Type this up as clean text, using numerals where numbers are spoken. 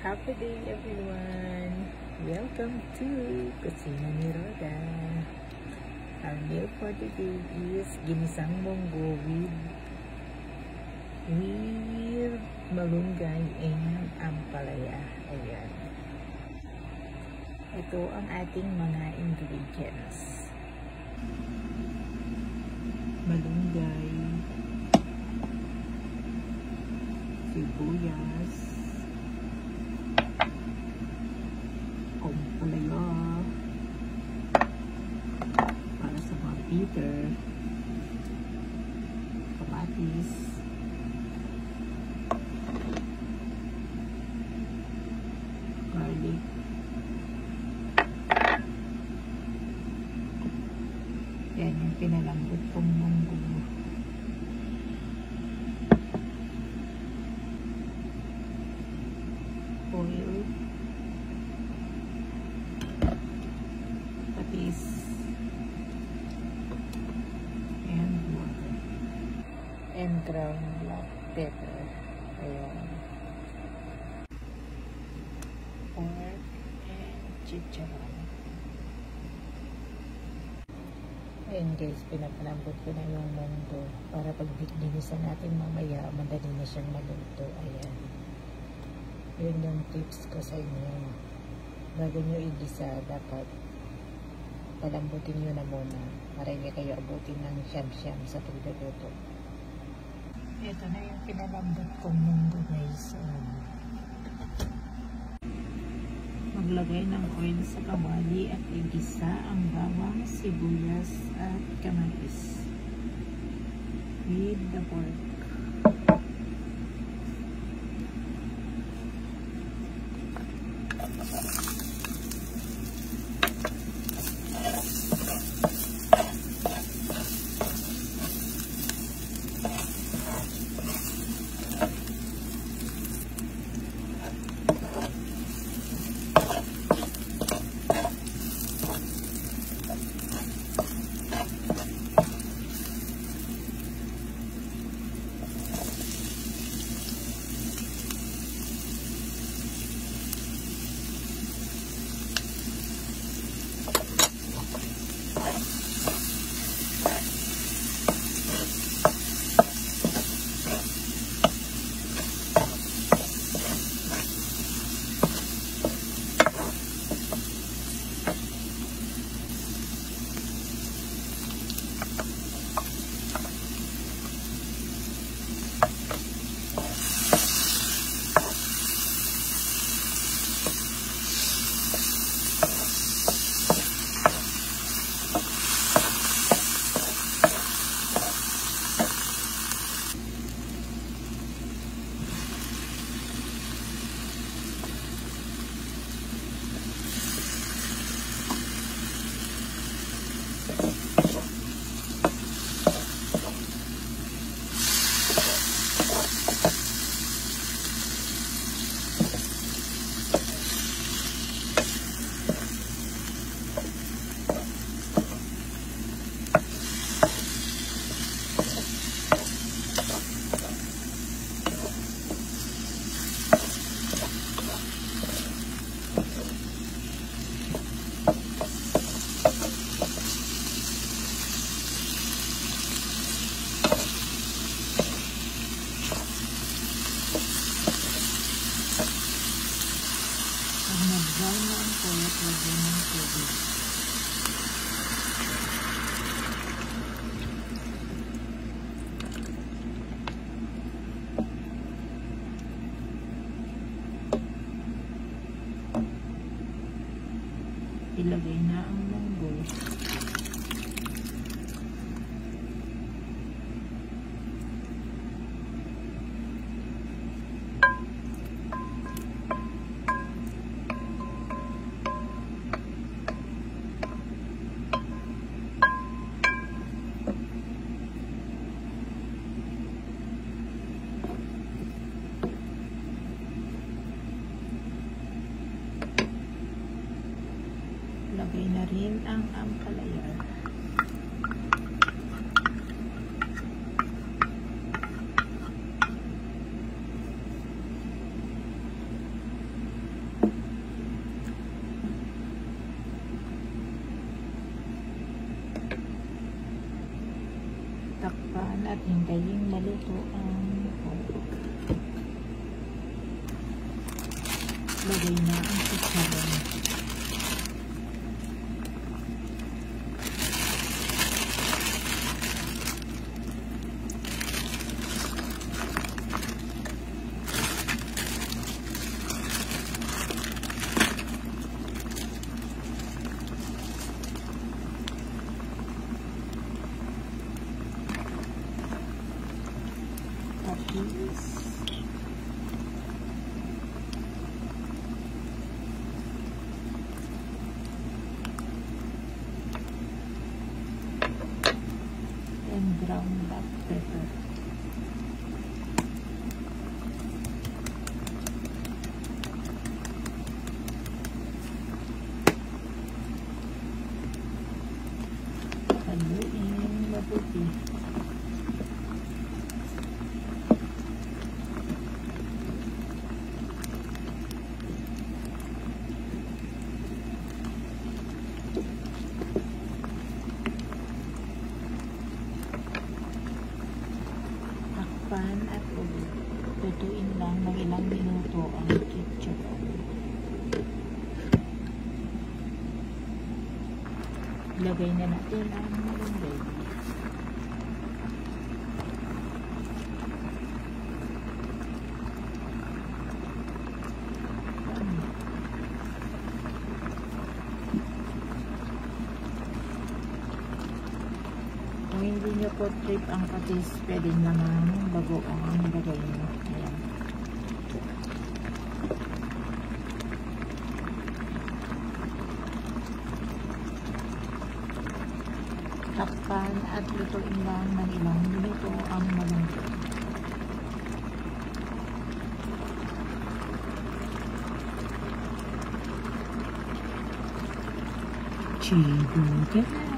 Happy day everyone! Welcome to Kusina ni Roda. Our meal for today is ginisang munggo with malunggay and ampalaya. Ayan. Ito ang ating mga ingredients. Malunggay, sibuyas, ampalaya para sa mga bitter, kamatis, garlic, yan yung pinalambot kong munggo. Oil, patis, and water, and ground black pepper. Ayan. Pork and chicharon. Ayan guys, pinapalambot ko na yung munggo para pag dinisan natin mamaya, madali na siyang maluto. Ayan. Yun yung tips ko sa inyo. Bago nyo igisa, dapat palambutin nyo na muna para hindi kayo abutin ng siyam-siyam sa pagluluto. Ito na yung pinalambot kong munggo guys. Maglagay ng oil sa kawali at igisa ang bawang, sibuyas at kamatis with the pork. Nag-dry na ang pork, lagyan ng tubig. Ilagay na ang munggo. Lagay na rin ang ampalaya. at hintayin maluto ang lagay na ang chicharon. Tapos and ground black pepper. Haluin mabuti. At lutuin lang ng ilang minuto ang ketchup. Lagay na natin ang malunggay. Kung hindi nyo po trip ang patis, pwede naman bago ang lagay nyo. Ayan. Takpan at lutuin lang ng ilang minuto ang malunggay. Chicken.